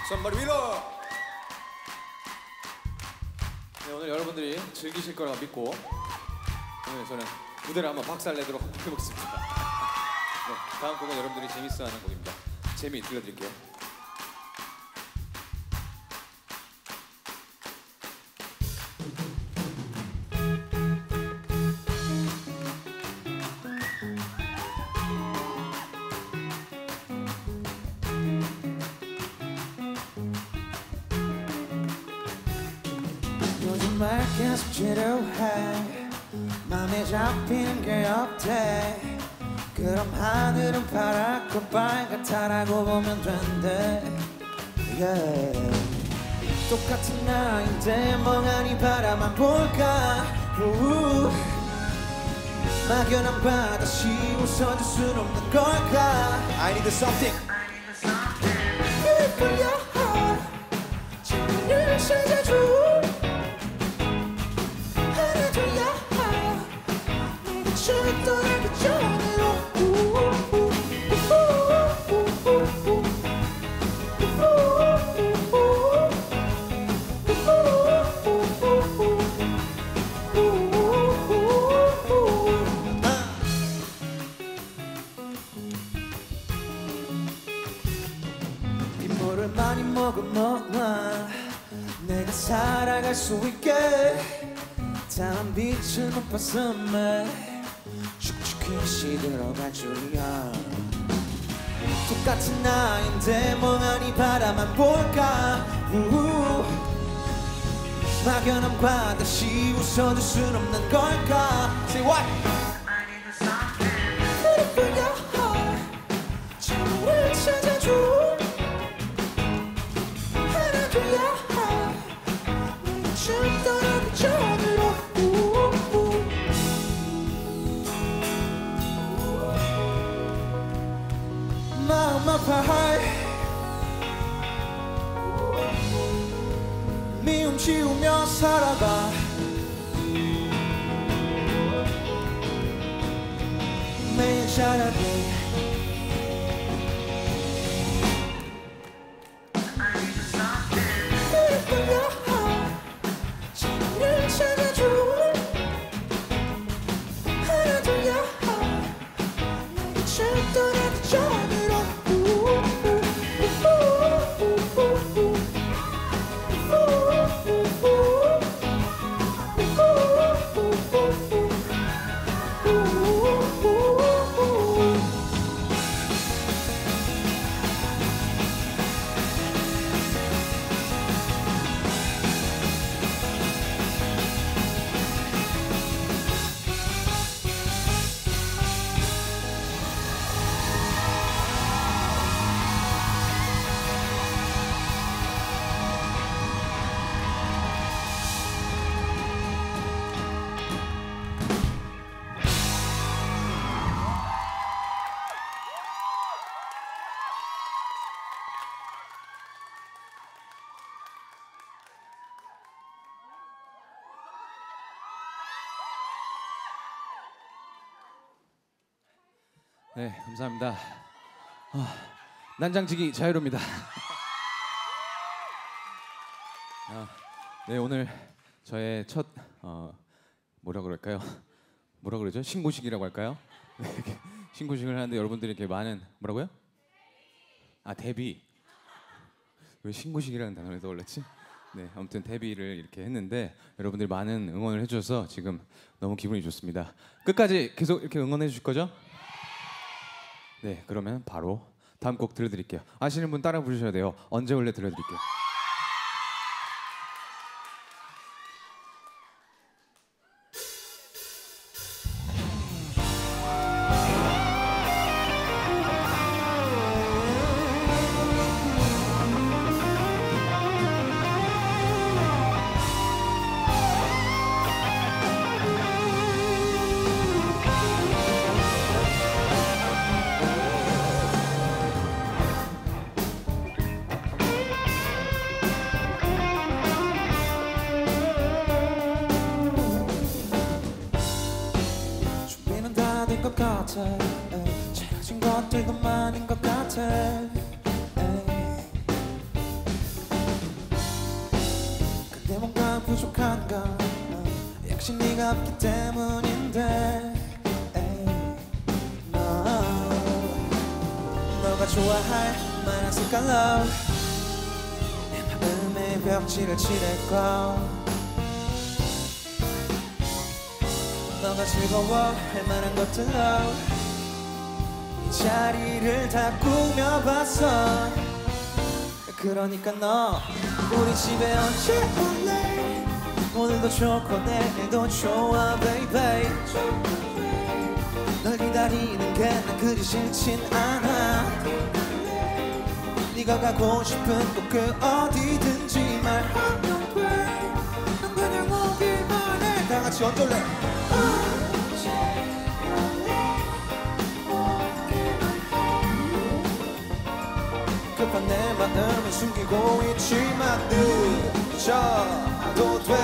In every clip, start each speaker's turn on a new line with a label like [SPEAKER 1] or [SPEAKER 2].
[SPEAKER 1] 손발 위로. 네, 오늘 여러분들이 즐기실 거라고 믿고 오늘 저는 무대를 한번 박살내도록 해보겠습니다. 네, 다음 곡은 여러분들이 재밌어하는 곡입니다. 재미 들려드릴게요.
[SPEAKER 2] 요즘 말 계속 지루해 맘에 잡히는 게 없대 그럼 하늘은 파랗고 빨갛다라고 보면 된대 yeah. 똑같은 나인데 멍하니 바라만 볼까 막연한 바다시 웃어줄 순 없는 걸까 I need something for your heart 진리를 찾아줘 떠나기 전으로 빗물을 많이 머금어놔 내가 살아갈 수 있게 다음 빛은 높았음에 축축히 시들어갈 줄이야 똑같은 나인데 멍하니 바라만 볼까 막연함과 다시 웃어줄 순 없는 걸까 Say what? I need something for your heart 진리를 찾아줘 하나 둘야 내가 쭉 떠나기 전으로 마음 아파할 미움 지우며 살아가 매일 잘하게 진리를 찾아줘 하나 둘야 내가 쭉 떠나기 전으로
[SPEAKER 1] 네, 감사합니다. 난장지기 자유로입니다. 네, 오늘 저의 첫 뭐라 그럴까요? 뭐라 그러죠? 신고식이라고 할까요? 네, 신고식을 하는데 여러분들이 이렇게 많은 뭐라고요? 데뷔. 왜 신고식이라는 단어를 떠올랐지? 네, 아무튼 데뷔를 이렇게 했는데 여러분들이 많은 응원을 해주셔서 지금 너무 기분이 좋습니다. 끝까지 계속 이렇게 응원해 주실 거죠? 네, 그러면 바로 다음 곡 들려드릴게요. 아시는 분 따라 부르셔야 돼요. 언제 올래 들려드릴게요.
[SPEAKER 2] 것 같아 채워진 것들도 많은 것 같아 부족한 건 역시 네가 없기 때문인데 너가 좋아할 만한 색깔로 내 마음의 벽지를 칠했고 너가 즐거워할 만한 것들로 이 자리를 다 꾸며봤어. 그러니까 너 우리 집에 언제 올래? 오늘도 좋고 내일도 좋아 baby. 널 기다리는 게 난 그리 싫진 않아. 네가 가고 싶은 곳 그 어디든지 말하면 돼. 난 그냥 오기만 해. 다 같이 언제 올래? 급한 내 마음을 숨기고 있지만 늦어도 돼.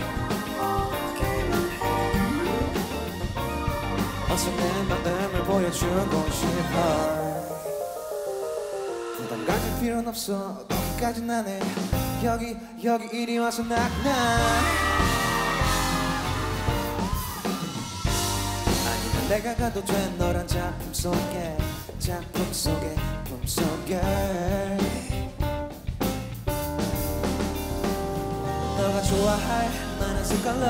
[SPEAKER 2] 어서 내 마음을 보여주고 싶어. 부담 가질 필요는 없어. 거기까진 안 해. 여기 이리 와서 낙나. 아니면 내가 가도 돼. 너란 작품 속에 너가 좋아할 만한 색깔로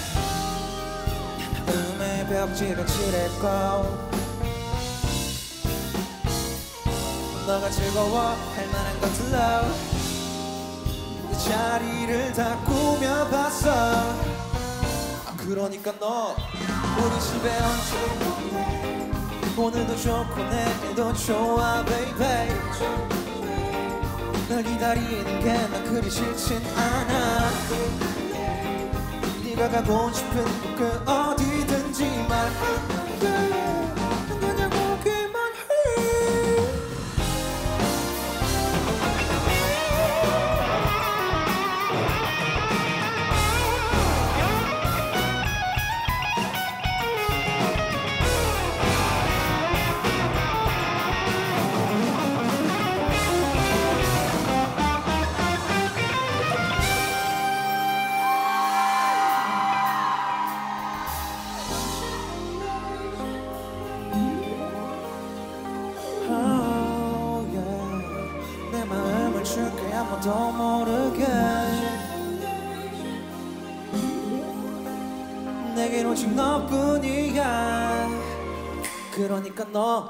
[SPEAKER 2] 마음의 벽지를 칠했고 너가 즐거워할 만한 것들로 그 자리를 다 꾸며봤어. 그러니까 너 우리 집에 언제 오늘도 좋고 내일도 좋아 baby. 널 기다리는 게 난 그리 싫진 않아. 네가 가고 싶은 곳 그 어디든지 말하면 돼. 그냥 오기만 해. 줄게 아무도 모르게. 내겐 오직 너뿐이야. 그러니까 너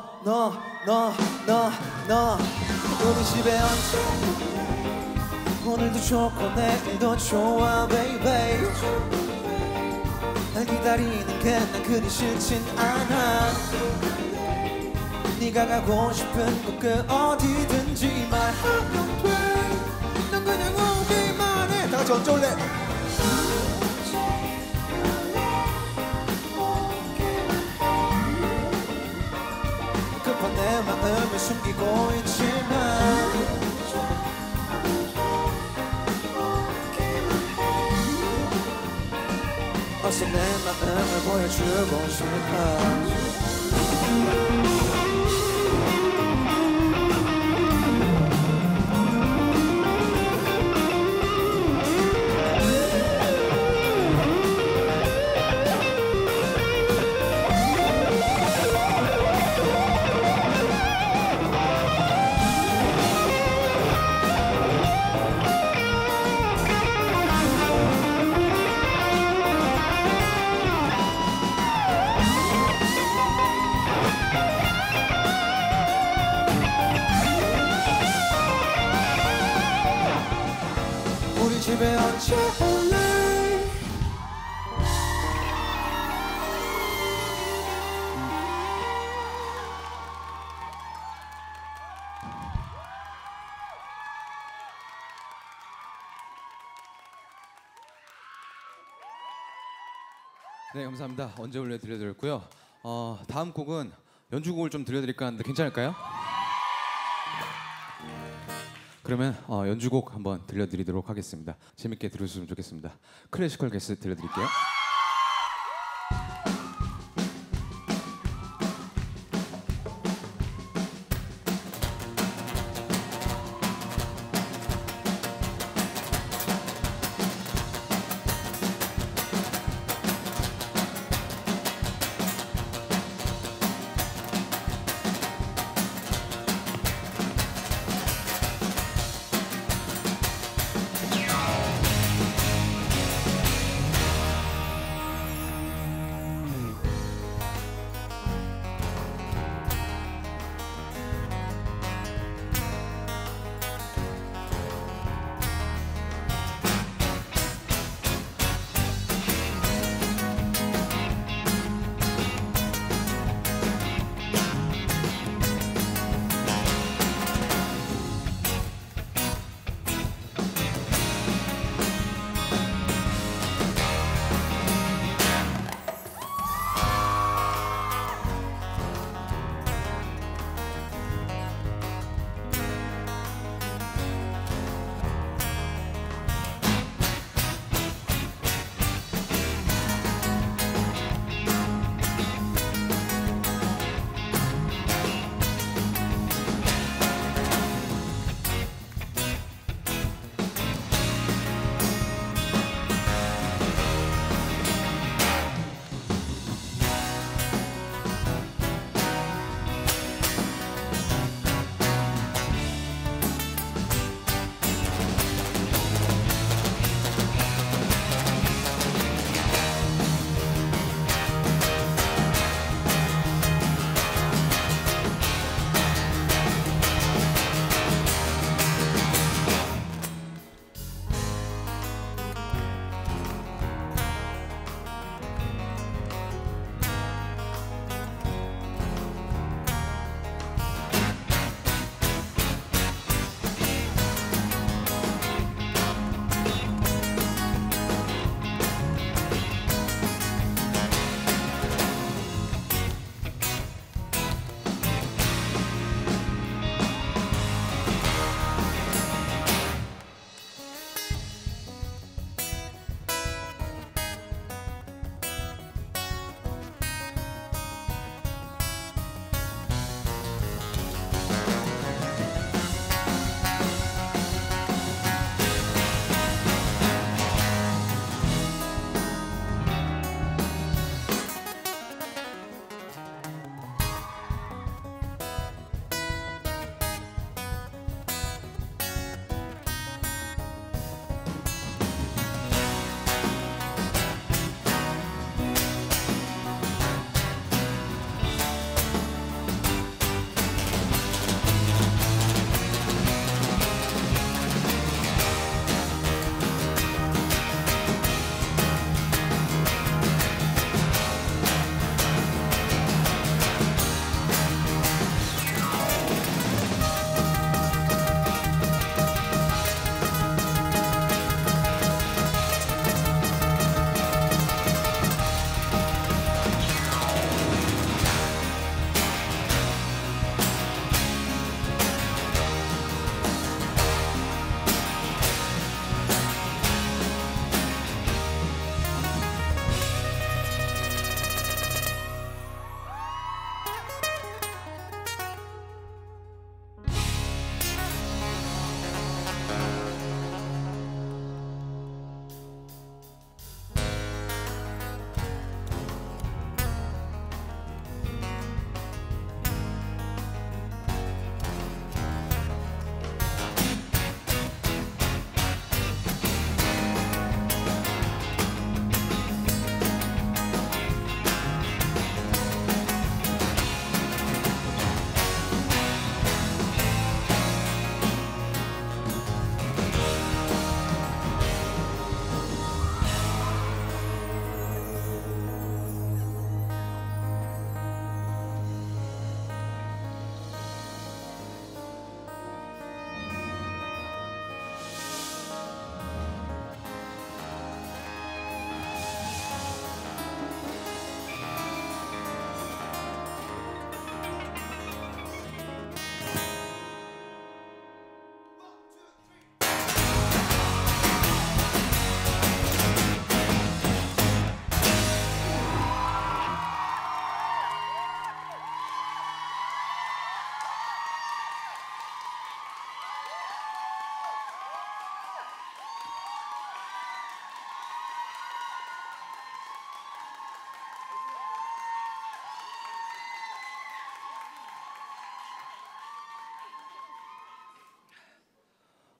[SPEAKER 2] 우리 집에 언제 오늘도 좋고 내일도 좋아 baby. 날 기다리는 게 난 그리 싫진 않아. 네가 가고 싶은 곳 그 어디든지 말하면 돼. 난 그냥 오기만 해. 다 같이 언제 올래? 급한 내 마음을 숨기고 있지만 어서 내 마음을 보여주고 싶어. 우리 집에 언제 올래?
[SPEAKER 1] 네, 감사합니다. 언제 올래 들려드렸고요. 다음 곡은 연주곡을 좀 들려드릴까 하는데 괜찮을까요? 그러면 연주곡 한번 들려드리도록 하겠습니다. 재밌게 들으셨으면 좋겠습니다. 클래시컬 게스 들려드릴게요.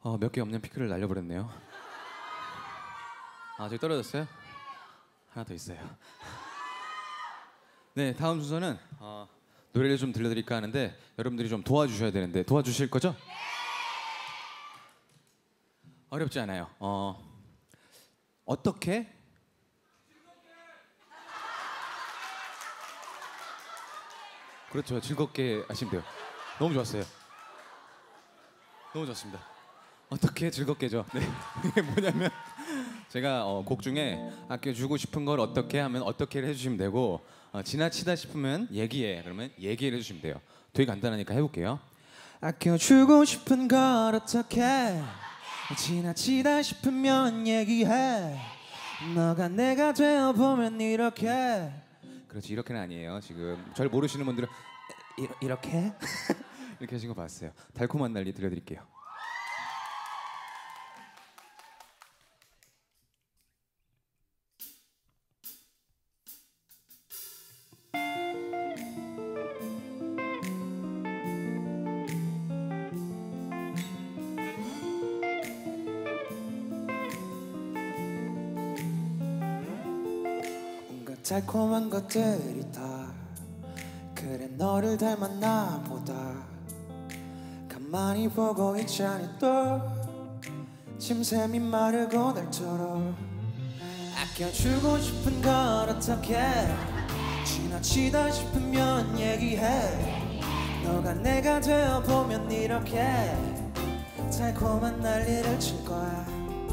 [SPEAKER 1] 몇 개 없는 피크를 날려버렸네요. 아, 저기 떨어졌어요? 하나 더 있어요. 네, 다음 순서는 노래를 좀 들려드릴까 하는데 여러분들이 좀 도와주셔야 되는데 도와주실 거죠? 어렵지 않아요. 어떻게? 그렇죠. 즐겁게 하시면 돼요. 너무 좋았어요. 너무 좋습니다. 어떻게 즐겁게죠? 네. 이게 뭐냐면 제가 곡 중에 아껴주고 싶은 걸 어떻게 하면 어떻게를 해주시면 되고 지나치다 싶으면 얘기해. 그러면 얘기를 해주시면 돼요. 되게 간단하니까 해볼게요.
[SPEAKER 2] 아껴주고 싶은 걸 어떻게 지나치다 싶으면 얘기해 너가 내가 되어보면 이렇게
[SPEAKER 1] 그렇지 이렇게는 아니에요. 지금 절 모르시는 분들은 이렇게 이렇게 하신 거 봤어요. 달콤한 날리 들려드릴게요.
[SPEAKER 2] 달콤한 것들이 다 그래 너를 닮았나 보다 가만히 보고 있자니 또 침샘이 마르고 날처럼 아껴주고 싶은 걸 어떻게 지나치다 싶으면 얘기해 너가 내가 되어보면 이렇게 달콤한 난리를 칠 거야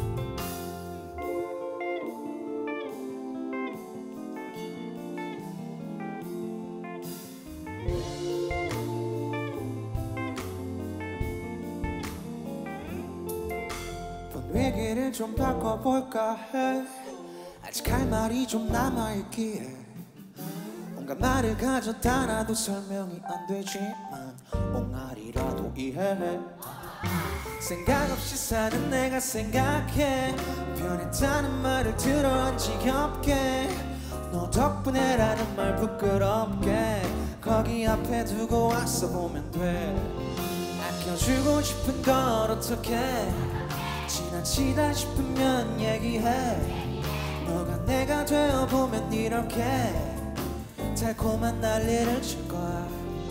[SPEAKER 2] 분위기를 좀 바꿔볼까 해 아직 할 말이 좀 남아있기에 온갖 말을 가져다 놔도 설명이 안 되지만 옹알이라도 이해해 생각 없이 사는 내가 생각해 변했다는 말을 들어 안 지겹게 너 덕분에라는 말 부끄럽게 거기 앞에 두고 왔어 보면 돼 아껴주고 싶은 걸 어떻게 지나치다 싶으면 얘기해 너가 내가 되어보면 이렇게 달콤한 난리를 칠 거야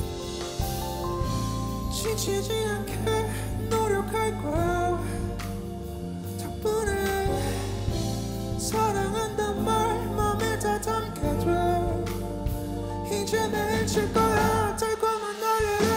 [SPEAKER 2] 지치지 않게 노력할 거야 덕분에 사랑한단 말 맘에 다 담게 돼 이제 매일 칠 거야 달콤한 난리를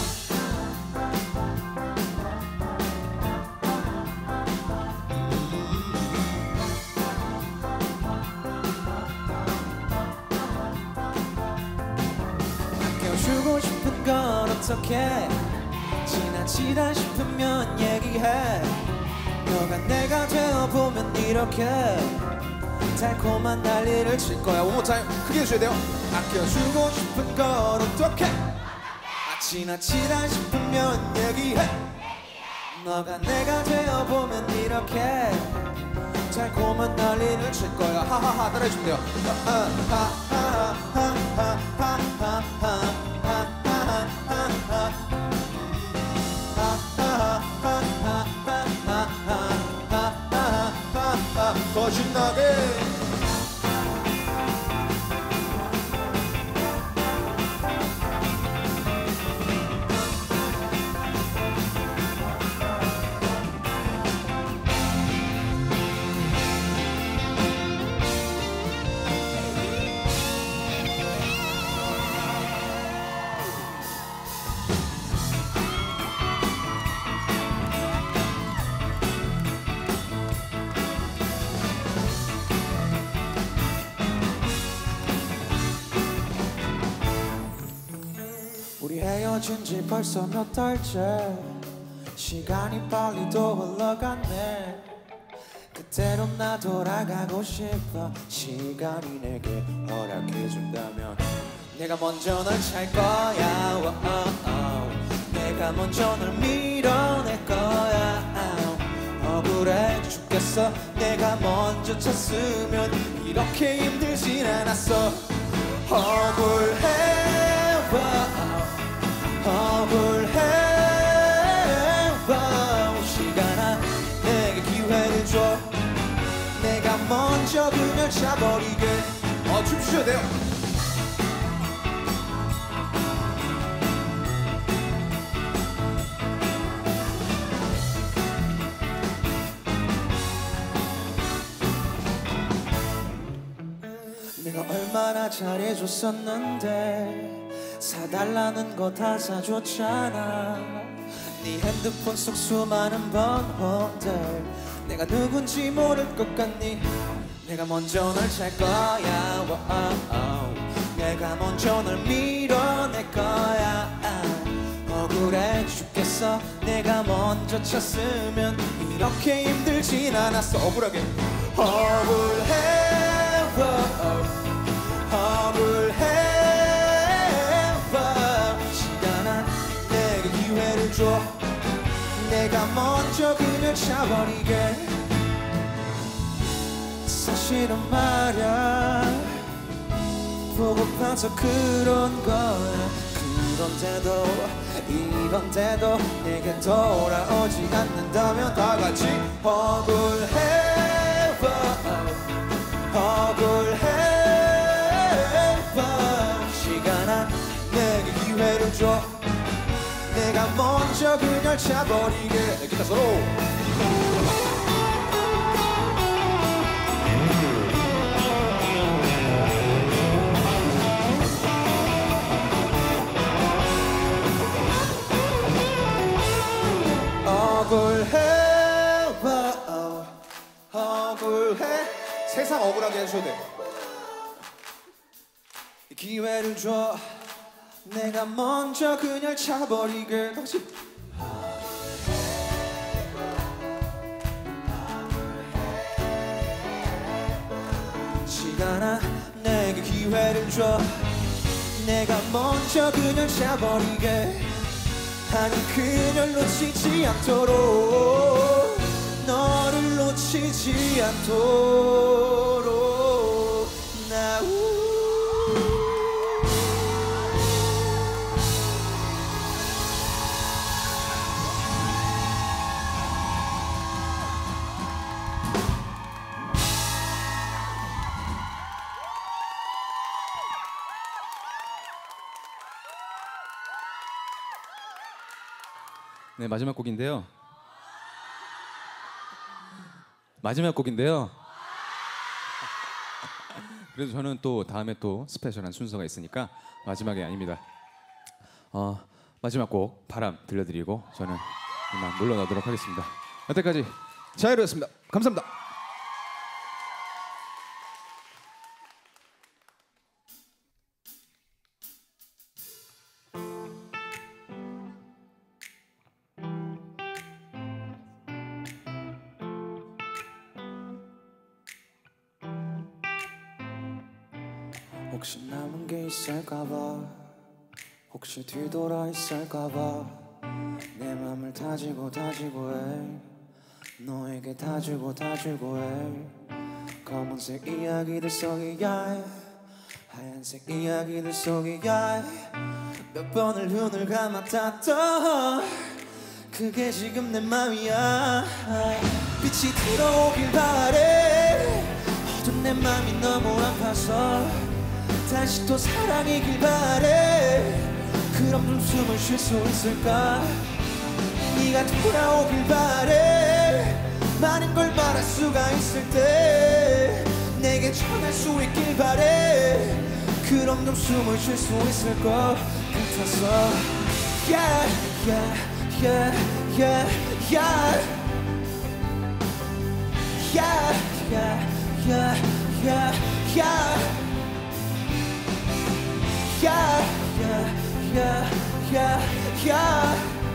[SPEAKER 2] 주고 싶은 걸 어떻게 지나치다 싶으면 얘기해 너가 내가 되어보면 이렇게 달콤한 난리를 칠 거야 One more time 크게 해줘야 돼요 아껴주고 싶은 걸 어떻게 지나치다 싶으면 얘기해 너가 내가 되어보면 이렇게 달콤한 난리를 칠 거야 하하하 따라해주면 돼요 더 신나게 우리 헤어진 지 벌써 몇 달째 시간이 빨리도 흘러갔네 그때로 나 돌아가고 싶어 시간이 내게 허락해준다면 내가 먼저 널 찰 거야 내가 먼저 널 밀어낼 거야 억울해 죽겠어 내가 먼저 쳤으면 이렇게 힘들진 않았어 억울해 억울해 시간 먼저 그녀를 차버리게. 춤추셔도 돼요. 내가 얼마나 잘해줬었는데 사달라는 거 다 사줬잖아. 네 핸드폰 속 수많은 번호들 내가 누군지 모를 것 같니? 내가 먼저 널 찰 거야. 내가 먼저 널 밀어낼 거야. 억울해 죽겠어. 내가 먼저 쳤으면 이렇게 힘들진 않았어. 억울하게 억울해. 억울해. 시간아 내게 기회를 줘. 내가 먼저 그녀를 차버리게. 사실은 말야 보고파서 그런 거야. 그런데도 이런데도 내게 돌아오지 않는다면 다 같이 억울해. 억울해. 시간아 내게 기회를 줘. 내가 먼저 그녀를 차버리게. 기타 소로. 억울해. 억울해. 세상 억울하게 해줘도 돼. 기회를 줘. 내가 먼저 그녀를 차버리게. 다시. 시간아 내게 기회를 줘. 내가 먼저 그녀를 차버리게. 아니 그녀를 놓치지 않도록 너를 놓치지 않도록 나
[SPEAKER 1] 네, 마지막 곡인데요. 마지막 곡인데요. 그래도 저는 또 다음에 또 스페셜한 순서가 있으니까 마지막이 아닙니다. 마지막 곡 바람 들려드리고 저는 이만 물러나도록 하겠습니다. 여태까지 자유로였습니다. 감사합니다.
[SPEAKER 2] 혹시 남은 게 있을까봐. 혹시 뒤돌아 있을까봐. 내 맘을 다지고 다지고 해. 너에게 다 주고 다 주고 해. 검은색 이야기들 속이야. 하얀색 이야기들 속이야. 몇 번을 눈을 감았다 그게 지금 내 맘이야. 빛이 들어오길 바래. 어두운 내 맘이 너무 아파서 다시 또 사랑이길 바래. 그럼 좀 숨을 쉴 수 있을까. 네가 돌아오길 바래. 많은 걸 말할 수가 있을 때 내게 전할 수 있길 바래. 그럼 좀 숨을 쉴 수 있을 것 같아서 Yeah, yeah, yeah, yeah, yeah. Yeah, yeah, yeah, yeah, yeah. Yeah, yeah, yeah, yeah, yeah.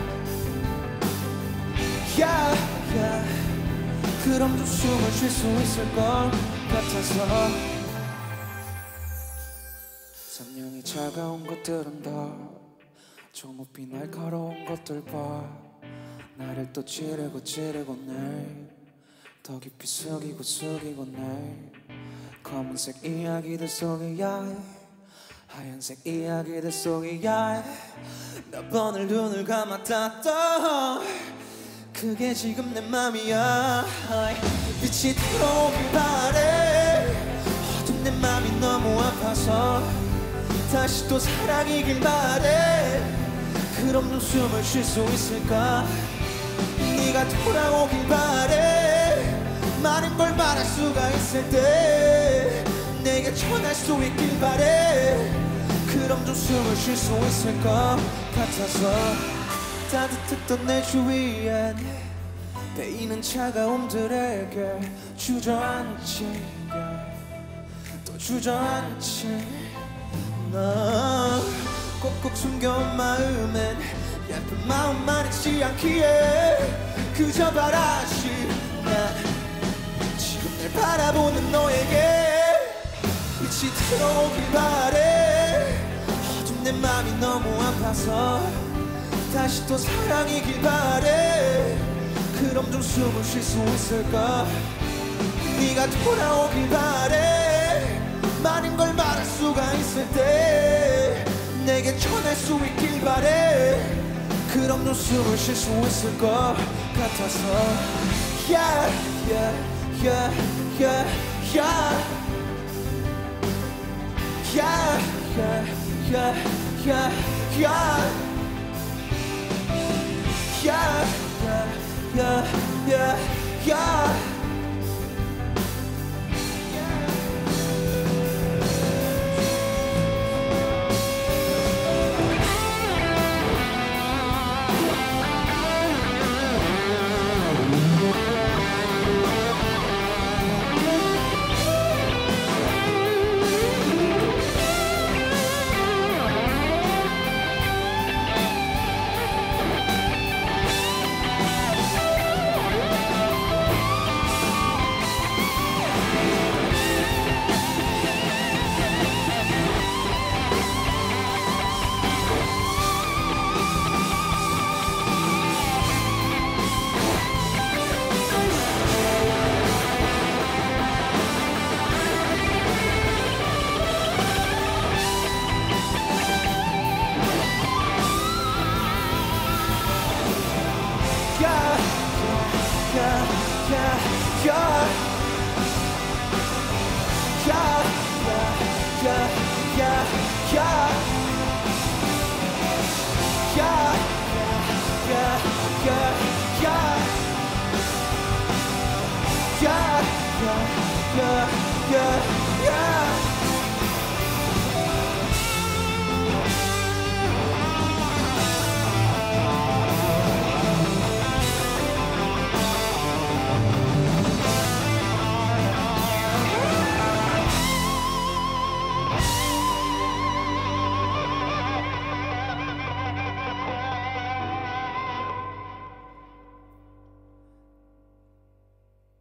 [SPEAKER 2] Yeah, yeah. 그럼 좀 숨을 쉴 수 있을 것 같아서 3년이 차가운 것들은 다 조목비 날카로운 것들 봐. 나를 또 찌르고 찌르고 내 더 깊이 숙이고 숙이고 내 검은색 이야기들 속이야. 하얀색 이야기들 속이야. 몇 번을 눈을 감았다 그게 지금 내 맘이야. 빛이 들어오길 바래. 아파서 다시 또 사랑이길 바래. 그럼 좀 숨을 쉴 수 있을까? 네가 돌아오길 바래. 많은 걸 말할 수가 있을 때 내게 전할 수 있길 바래. 그럼 좀 숨을 쉴 수 있을 것 같아서 따뜻했던 내 주위엔 베이는 차가움들에게 주저앉지 또 주저앉지. 너 꼭꼭 숨겨온 마음엔 예쁜 마음만 있지 않기에 그저 바라지. 난 지금 날 바라보는 너에게 빛이 들어오길 바래. 어둠 내 맘이 너무 아파서 다시 또 사랑이길 바래. 그럼 좀 숨을 쉴 수 있을까? 네가 돌아오길 바래. 많은 걸 말할 수가 있을 때 내게 전할 수 있길 바래. 그럼 좀 숨을 쉴 수 있을 것 같아서 yeah, yeah, yeah, yeah, yeah. Yeah, yeah, yeah, yeah, yeah. Yeah, yeah, yeah, yeah, yeah.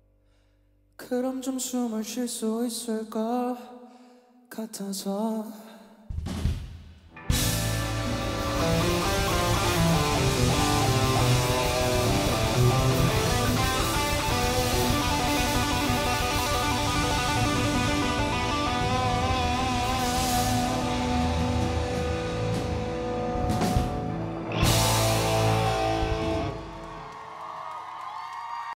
[SPEAKER 2] 그럼 좀 숨을 쉴 수 있을 것 같아서